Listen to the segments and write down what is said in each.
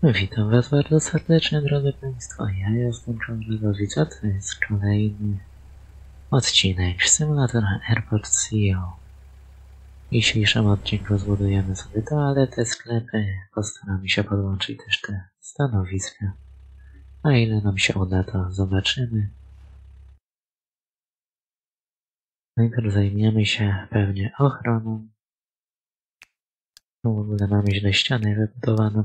Witam Was bardzo serdecznie, drodzy Państwo. Ja jestem Cządrzegowica, to jest kolejny odcinek Symulatora Airport CEO. W dzisiejszym odcinku zbudujemy sobie toaletę, sklepy, postaramy się podłączyć też te stanowiska. A ile nam się uda, to zobaczymy. Najpierw zajmiemy się pewnie ochroną. Tu w ogóle mamy źle ścianę wybudowaną.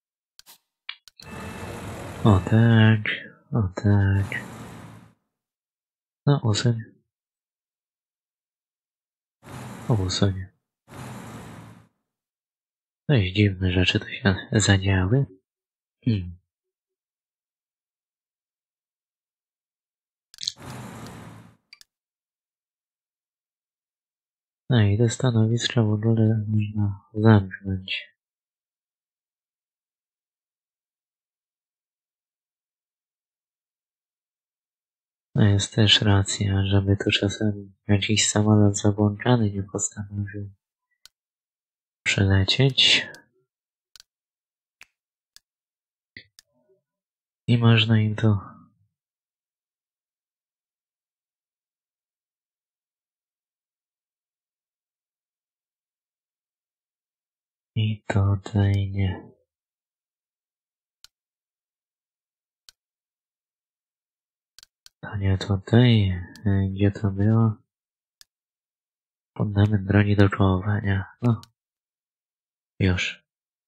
O tak, o tak. No usuń. Usuń. Dość dziwne rzeczy tu się zadziały. No i te stanowiska w ogóle można zamknąć. No jest też racja, żeby tu czasem jakiś samolot zabłąkany nie postanowił przylecieć. I można im tu i tutaj nie. To nie tutaj. Gdzie to było? Fundament broni do kołowania. No. Już.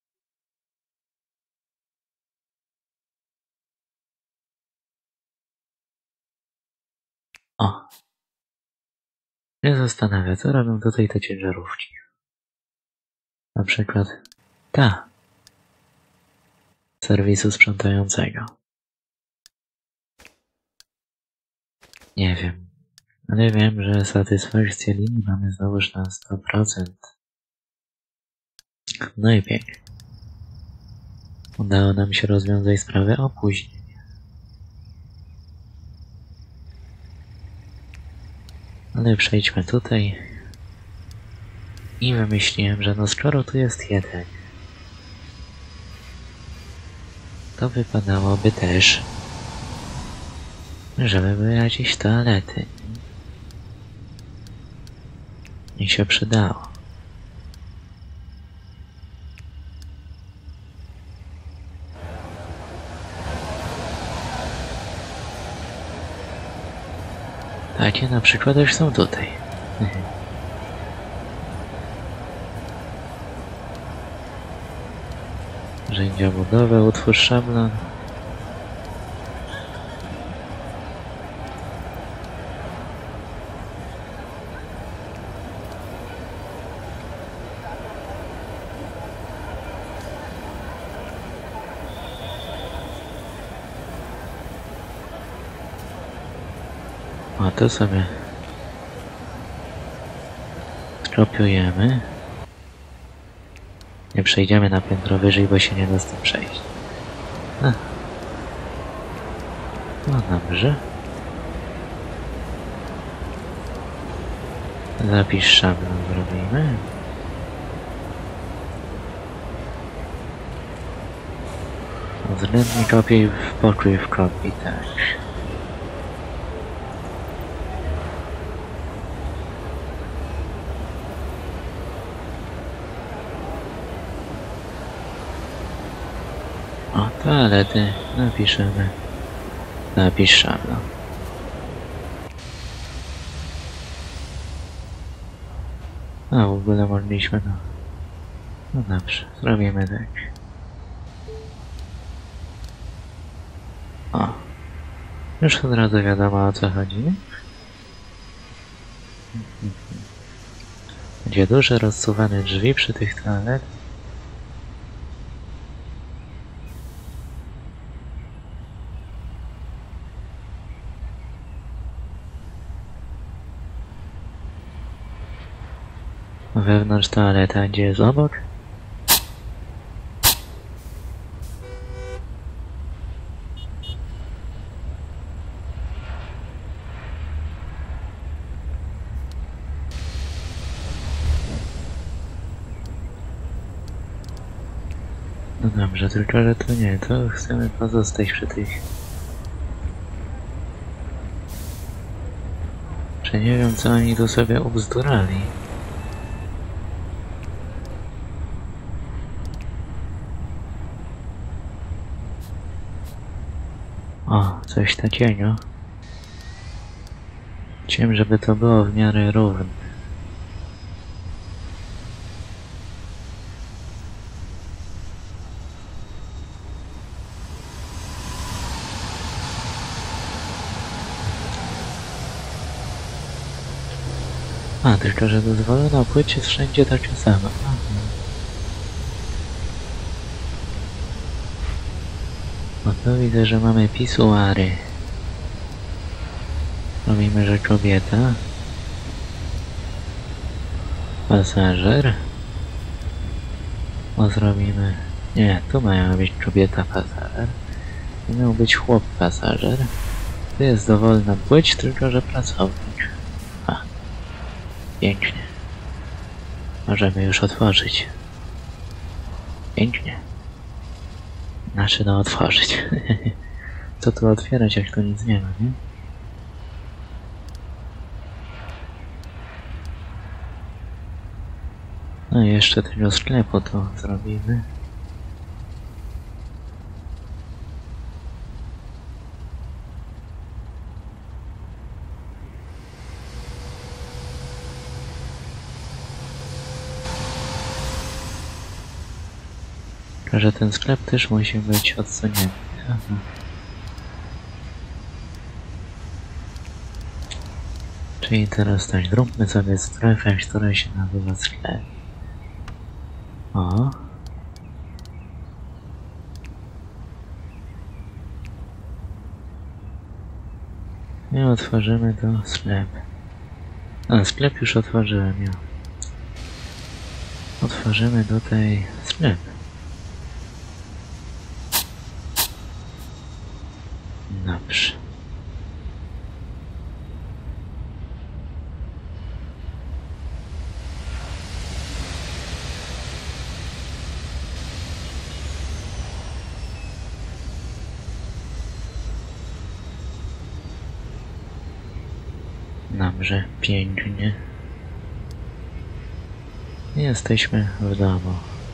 O. Mnie zastanawia, co robią tutaj te ciężarówki. Na przykład ta. Serwisu sprzątającego. Nie wiem. Ale wiem, że satysfakcję linii mamy znowuż na 100%. No i pięknie. Udało nam się rozwiązać sprawę opóźnień. Ale przejdźmy tutaj. I wymyśliłem, że no skoro tu jest jeden, to wypadałoby też, żeby były jakieś toalety. I się przydało. Takie na przykład też są tutaj. Narzędzia budowy, utwórz szablon. A to sobie skopiujemy. Nie przejdziemy na piętro wyżej, bo się nie da z tym przejść. No dobrze. Zapisz szablon zrobimy. Względnie kopiej w pokój w kopii, tak. O, toalety napiszemy. Napisz szablon. A w ogóle mogliśmy, no dobrze, zrobimy tak. O, już od razu wiadomo, o co chodzi. Będzie duże rozsuwane drzwi przy tych toaletach. Wewnątrz toaleta, gdzie jest obok? No dobrze, tylko że to nie, to chcemy pozostać przy tych... Czy nie wiem, co oni tu sobie ubzdurali. O, coś takiego. Chciałem, żeby to było w miarę równe. A, tylko że dozwolono płyć jest wszędzie takie same. Aha. No to widzę, że mamy pisuary. Robimy, że kobieta. Pasażer. O, zrobimy... Nie, tu mają być kobieta pasażer. Tu miał być chłop pasażer. Tu jest dowolna płeć, tylko że pracownik. A. Pięknie. Możemy już otworzyć. Pięknie. Znaczy no otworzyć. Co tu otwierać, jak tu nic nie ma, nie? No i jeszcze tego sklepu to zrobimy. Że ten sklep też musi być odsunięty. Aha. Czyli teraz tak, zróbmy sobie strefę, która się nazywa sklep. O. I otworzymy to sklep. A, sklep już otworzyłem, ja. Otworzymy tutaj sklep. Dobrze. Dobrze, pięknie. Jesteśmy w domu.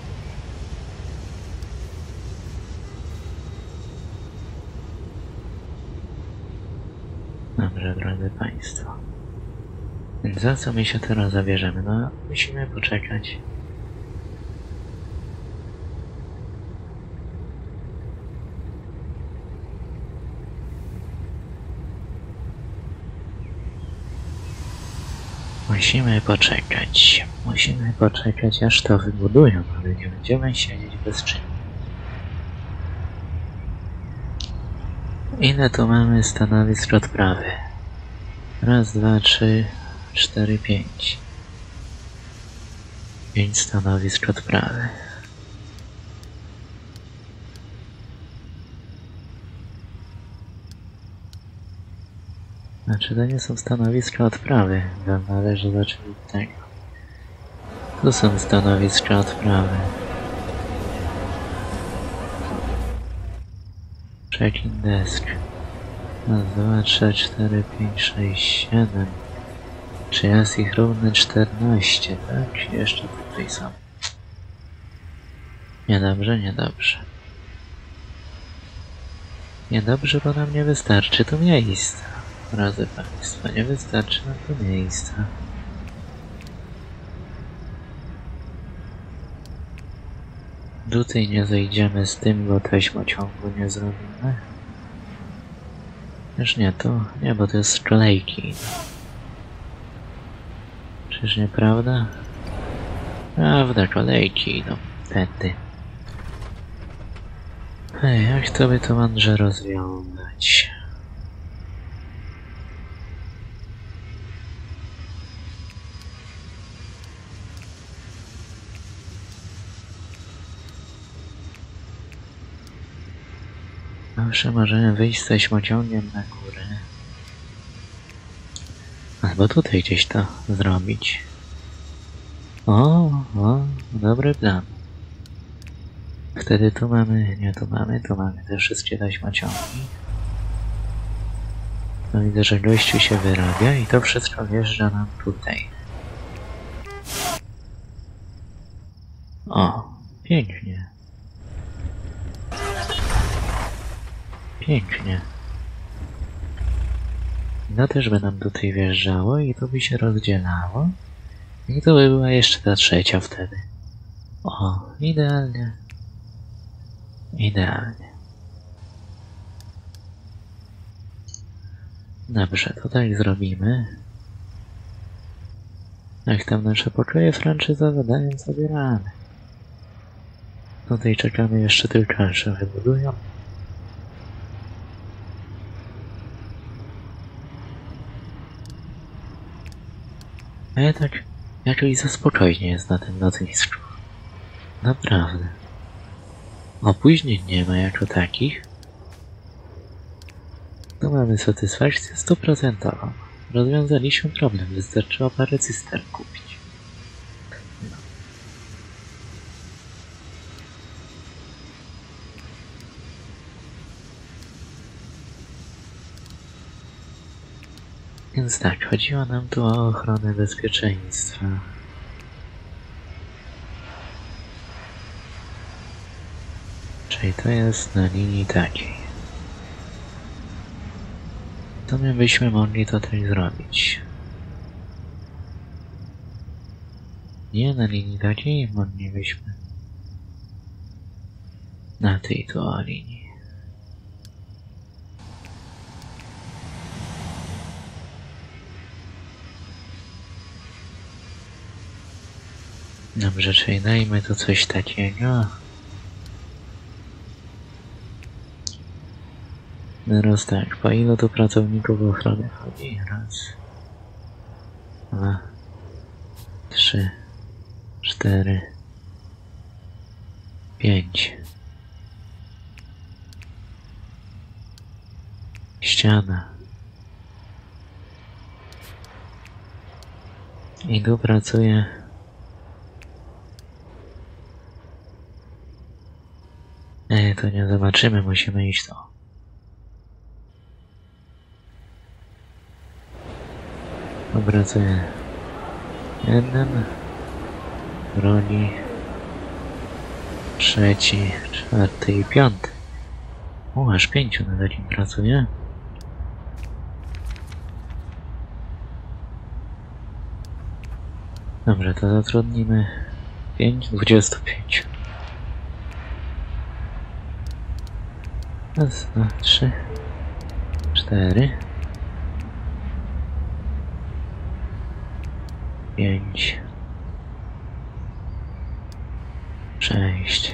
Dobrze, drodzy Państwo. Więc za co my się teraz zabierzemy? No, musimy poczekać. Musimy poczekać, aż to wybudują, ale nie będziemy siedzieć bezczynnie. Ile tu mamy stanowisk odprawy? Raz, dwa, trzy, cztery, pięć. 5 stanowisk odprawy. Znaczy to nie są stanowiska odprawy, należy zacząć od tego. Tu są stanowiska odprawy. Checking desk. Raz, dwa, trzy, cztery, pięć, sześć, 7. Czy jest ich równe 14, tak? Jeszcze tutaj są. Niedobrze, niedobrze. Niedobrze, bo nam nie wystarczy tu miejsca. Drodzy Państwo, nie wystarczy nam tu miejsca. Tutaj nie zejdziemy z tym, bo taśmociągu nie zrobimy. Już nie, to nie, bo to jest z kolejki. Czyż nieprawda? Prawda, kolejki idą tędy. Hej, jak to by to mądrze rozwiązać? Zawsze możemy wyjść z taśmociągiem na górę. Albo tutaj gdzieś to zrobić. O, dobry plan. Wtedy tu mamy, nie tu mamy te wszystkie taśmociągi. No widzę, że gościu się wyrabia i to wszystko wjeżdża nam tutaj. O, pięknie. Pięknie. No też by nam tutaj wjeżdżało i to by się rozdzielało. I to by była jeszcze ta trzecia wtedy. O, idealnie. Idealnie. Dobrze, to tak zrobimy. Jak tam nasze pokoje franczyzowe dają sobie radę. Tutaj czekamy jeszcze tylko, aż się wybudują. Ale tak jakoś za spokojnie jest na tym lotnisku. Naprawdę. Opóźnień nie ma jako takich. Tu mamy satysfakcję 100%. Rozwiązaliśmy problem, wystarczyło parę cystern kupić. No. Więc tak, chodziło nam tu o ochronę bezpieczeństwa. Czyli to jest na linii takiej. To my byśmy mogli to tak zrobić. Nie na linii takiej, moglibyśmy na tej tu linii. Dobrze, czyli dajmy tu coś takiego. Teraz tak, po ilu tu pracowników ochrony chodzi? Raz, 2, 3, 4, 5. Ściana. I tu pracuje to nie zobaczymy, musimy iść tu. Pracuje jeden, drugi, trzeci, czwarty i piąty. O, aż 5 na takim pracuje. Dobrze, to zatrudnimy 5, 25. Raz, 2, 3, 4, 5, 6,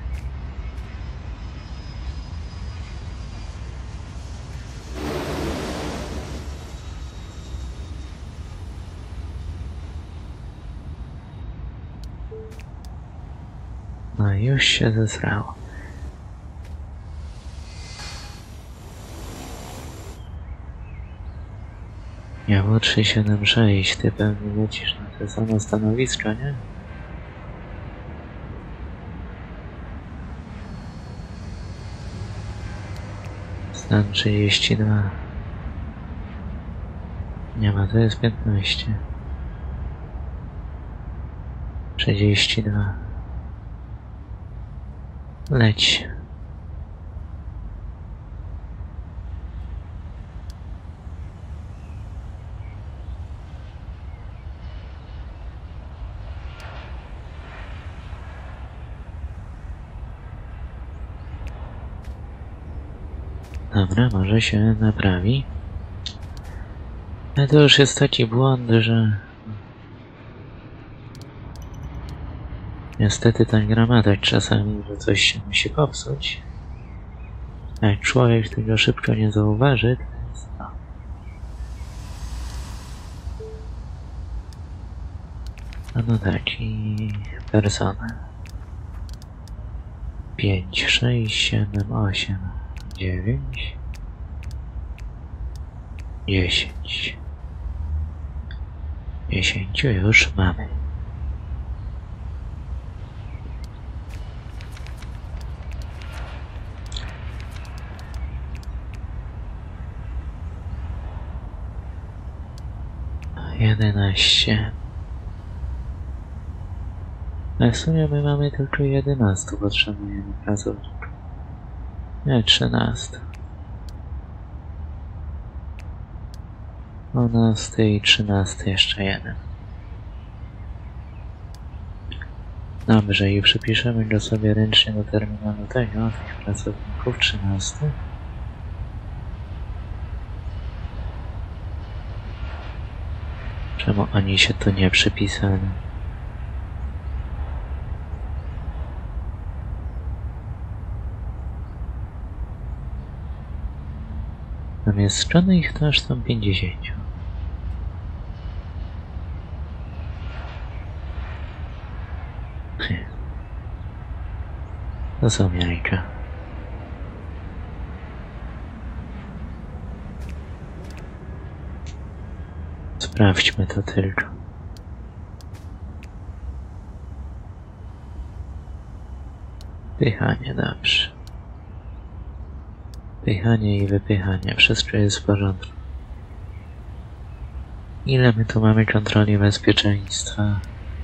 'No i już się zesrało. Miało 376, ty pewnie lecisz na te same stanowisko, nie? Stan 32. Nie ma, to jest 15. 32. Leć. Dobra, może się naprawi. Ale to już jest taki błąd, że... Niestety ta gramatyka czasami, że coś się musi popsuć. A jak człowiek tego szybko nie zauważy, to jest no. No tak, i personel. 5, 6, 7, 8, 9, 10. 10 już mamy. 11. A w sumie my mamy tylko 11, potrzebujemy pracowników. Nie, 13. 12 i 13 jeszcze jeden. Dobrze, i przypiszemy go sobie ręcznie do terminalu tego, tych pracowników, 13. Czemu oni się tu nie przypisali? Zamieszczonych to aż są 50. To są jajka. Sprawdźmy to tylko. Pychanie, dobrze. Pychanie i wypychanie, wszystko jest w porządku. Ile my tu mamy kontroli bezpieczeństwa?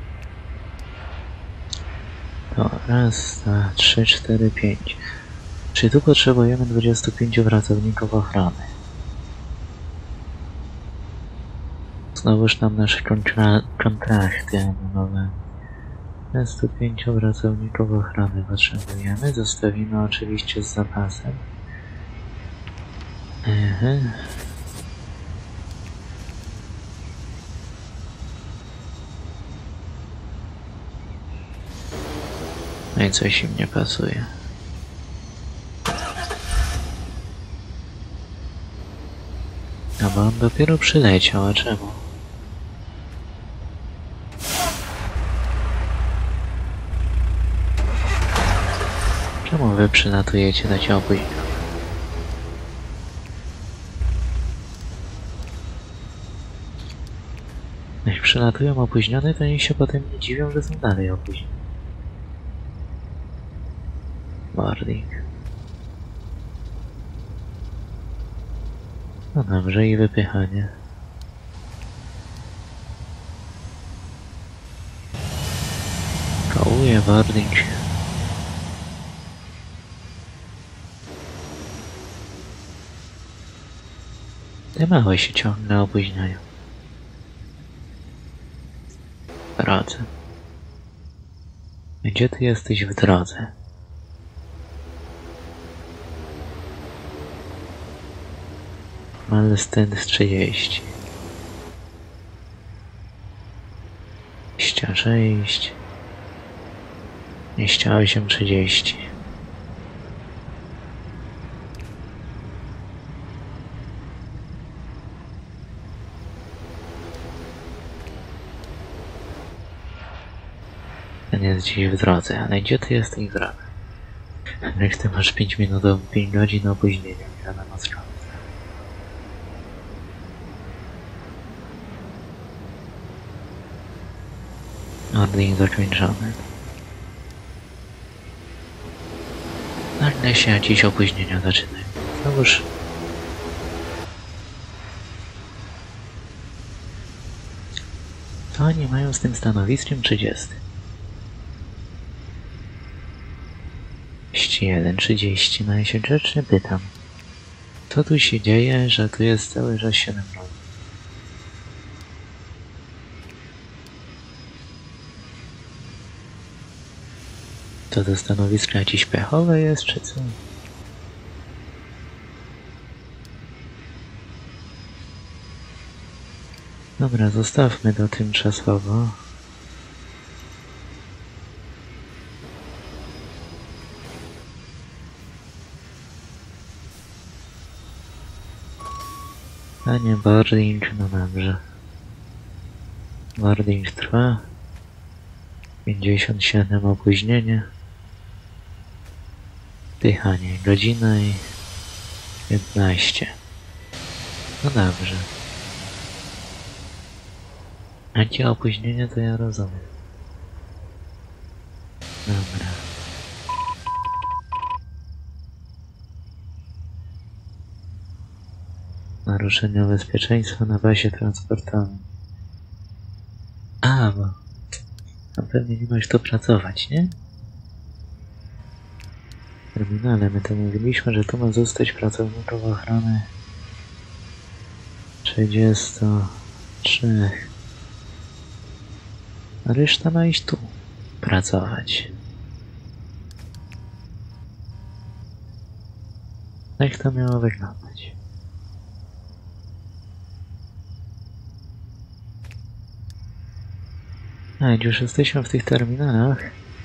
To raz, dwa, 3, 4, 5. Czy tu potrzebujemy 25 pracowników ochrony? Znowuż tam nasze kontrakty anulowane. 25 pracowników ochrony potrzebujemy. Zostawimy oczywiście z zapasem. No i coś im nie pasuje. No bo on dopiero przyleciał, a czemu? Czemu wy przylatujecie na cię opóźnione? Jak przylatują opóźnione, to niech się potem nie dziwią, że są dalej opóźnione. Boarding. No dobrze, i wypychanie. Kołuje boarding. Te małe się ciągle opóźniają. W drodze. Gdzie ty jesteś w drodze? Malstand 30. 26. 28, 30. Ten jest gdzieś w drodze, ale gdzie ty jesteś w drodze? Jak ty masz 5 minut, 5 godzin opóźnienia, nie wiadomo skąd. Ordning zakończony. Nagle się jakieś opóźnienia zaczynają. Znowuż. Co oni mają z tym stanowiskiem 30? 31, 30. No ja się grzecznie pytam. Co tu się dzieje, że tu jest cały czas 7 godzin? To stanowisko jakieś pechowe jest, czy co? Dobra, zostawmy to tymczasowo. A nie boarding, no dobrze. Boarding trwa. 57 opóźnienie. Pychanie, godzina i 15. No dobrze. Jakie opóźnienie, to ja rozumiem. Dobra. Naruszenie bezpieczeństwa na bazie transportowej. pewnie nie masz tu pracować, nie? W terminale my to mówiliśmy, że tu ma zostać pracowników ochrony 33. A reszta ma iść tu pracować. Jak to miało wyglądać? A, jak już jesteśmy w tych terminalach,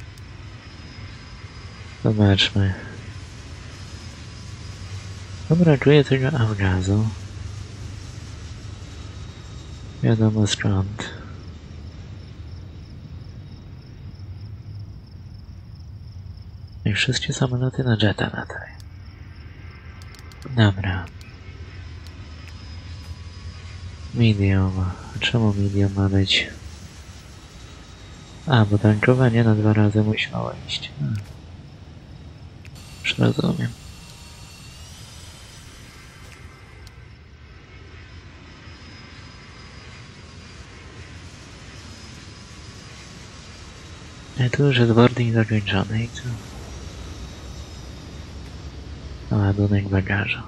zobaczmy. Dobra, czuję tego augazu. Wiadomo skąd. I wszystkie samoloty na jeta latają. Dobra. Medium. A czemu medium ma być? A, bo tankowanie na 2 razy musiało iść. Już rozumiem. I tu już jest boarding zakończony i co? Ładunek bagażu.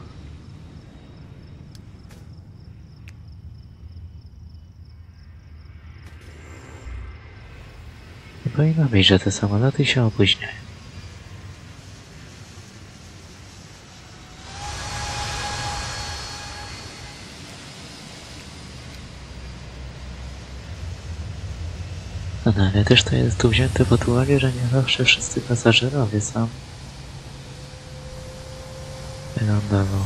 Nie powinno być, że te samoloty się opóźniają. No, ale też to jest tu wzięte pod uwagę, że nie zawsze wszyscy pasażerowie są wylądował.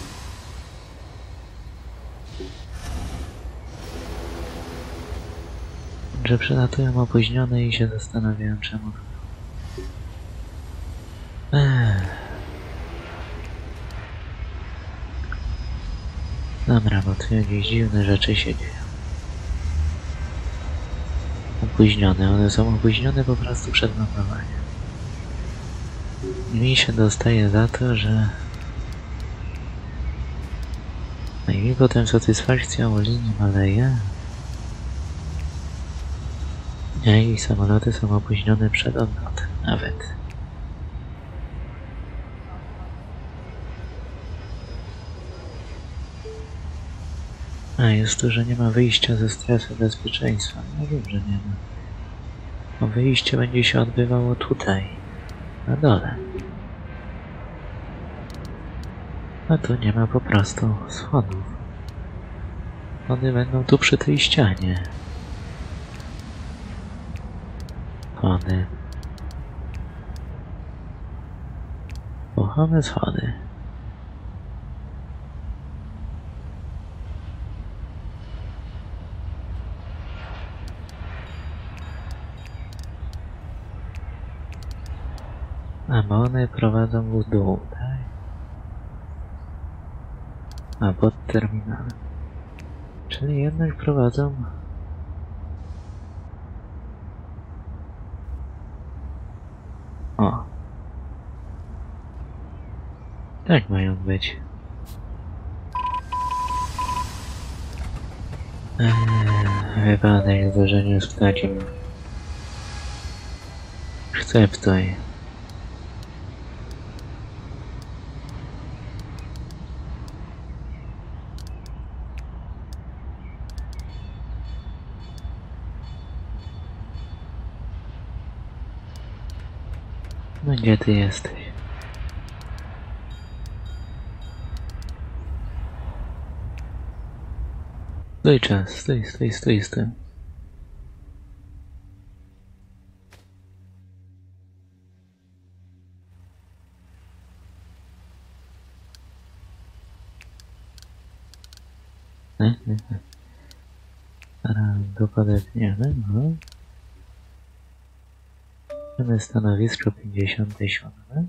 Że przylatują opóźnione i się zastanawiałem czemu. Dobra, bo tu jakieś dziwne rzeczy się dzieją. Opóźnione, one są opóźnione po prostu przed lądowaniem. Mi się dostaje za to, że... No i mi potem satysfakcja o linii maleje. I samoloty są opóźnione przed odlotem, nawet. A jest tu, że nie ma wyjścia ze strefy bezpieczeństwa. No wiem, że nie ma. Bo wyjście będzie się odbywało tutaj, na dole. A tu nie ma po prostu schodów. One będą tu przy tej ścianie. Schody. Kochamy schody. A bo one prowadzą w dół, tak? A pod terminalem. Czyli jednak prowadzą... O. Tak mają być. Wypadek w zdarzeniu z ptakiem. Akceptuj. No gdzie ty jesteś? Stój czas, stój. Zaraz go podetniemy, no. Mamy stanowisko 57.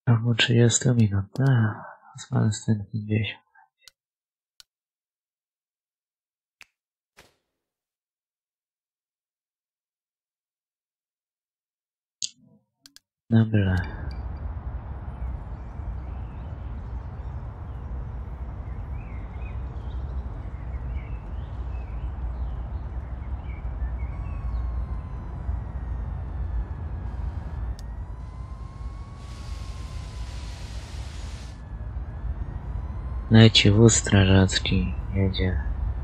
Albo 30 minut. Z Palestyn 50. Dobra. Leci wóz strażacki, jedzie.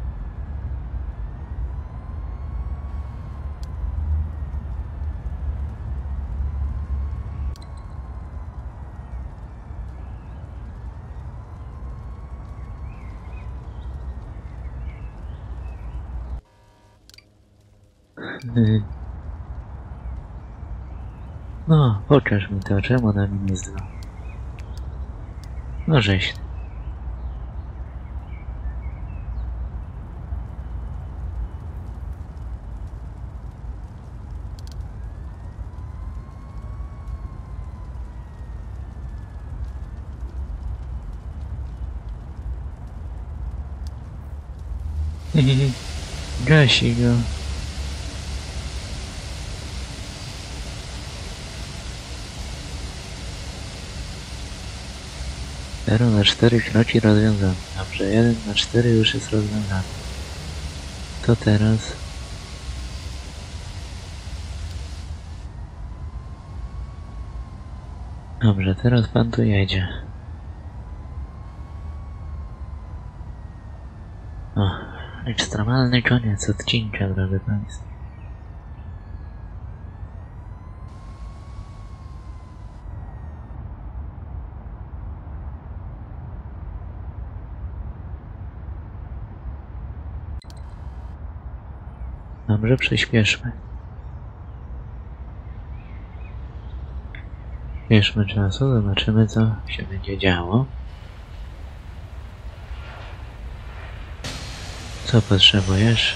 No, pokaż mi to, czemu na mnie jest 2? No żeś. Gasi go. 0/4 kroci rozwiązany. Dobrze, 1/4 już jest rozwiązany. To teraz... Dobrze, teraz pan tu jedzie. O, ekstremalny koniec odcinka, drodzy państwo. Dobrze, przyspieszmy. Bierzmy czasu, zobaczymy co się będzie działo. Co potrzebujesz?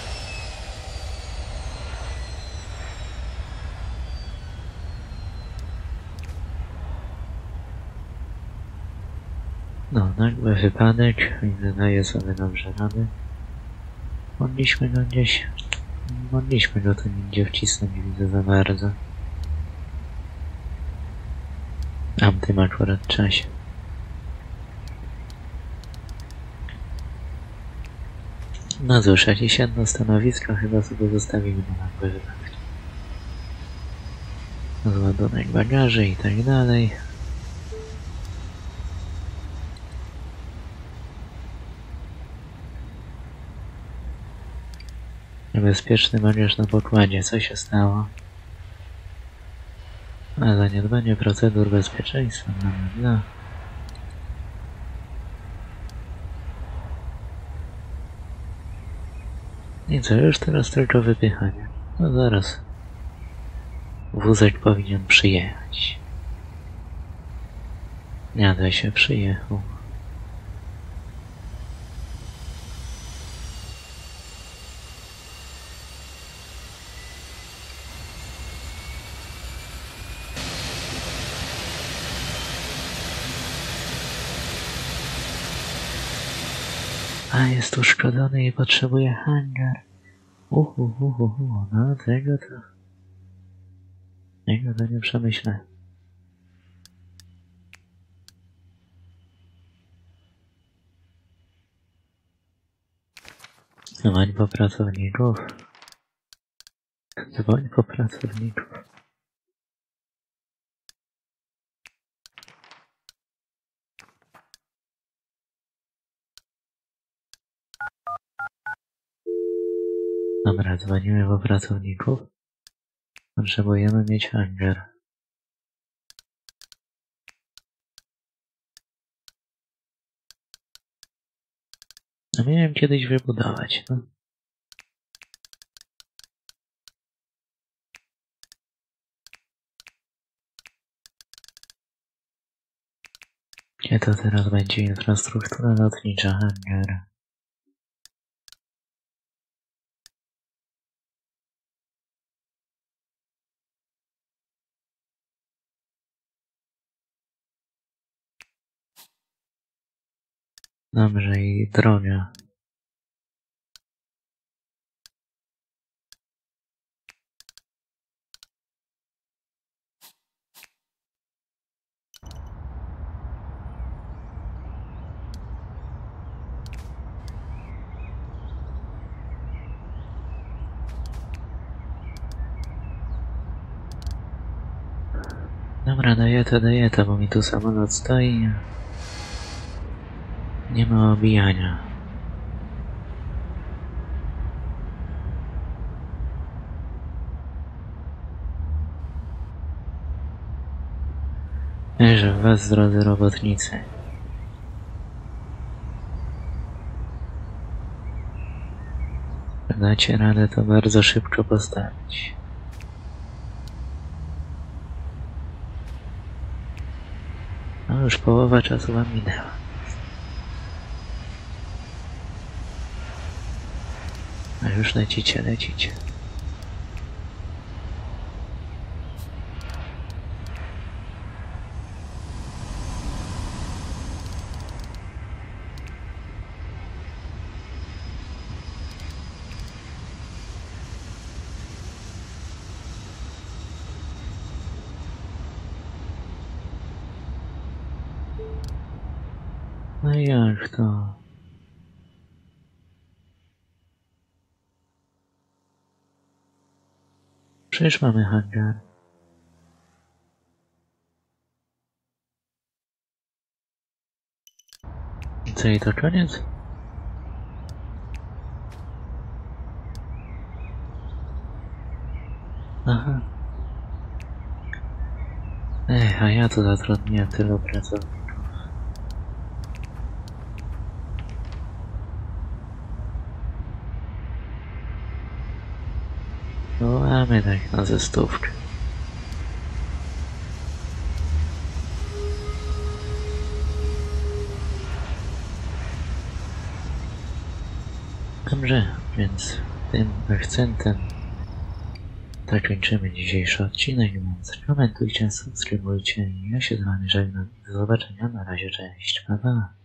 No, nagły wypadek, nie daje sobie dobrze rady. Mogliśmy go gdzieś... Mogliśmy go tu nigdzie wcisnąć, nie widzę za bardzo. A w tym akurat czasie. No cóż, jakieś jedno stanowisko chyba sobie zostawimy na nagłe wypadki. Zładunek bagaży i tak dalej. Niebezpieczny bagaż na pokładzie. Co się stało? A zaniedbanie procedur bezpieczeństwa. No. I co, już teraz tylko wypychanie. No zaraz. Wózek powinien przyjechać. Nie da się, przyjechał. A jest uszkodzony i potrzebuje hangar. No tego to nie przemyślę. Dzwoń po pracowników. Dzwoń po pracowników. Dobra, dzwonimy po pracowników. Potrzebujemy mieć hangar. A miałem kiedyś wybudować, no. Gdzie to teraz będzie infrastruktura lotnicza, hangar? Dobrze, i dronia. Dobra, daję to, bo mi tu samolot stoi. Nie ma obijania. Wierzę w was, drodzy robotnicy. Jak dacie radę to bardzo szybko postawić. No już połowa czasu wam minęła. A już lecicie. No i jak to? Przecież mamy hangar. Co i to koniec? Aha. A ja tu zatrudniłem tylu pracowników. No mamy tak na ze stówkę. Dobrze, więc tym akcentem zakończymy dzisiejszy odcinek, więc komentujcie, subskrybujcie i ja się z wami żegnam. Do zobaczenia, na razie, cześć, pa pa.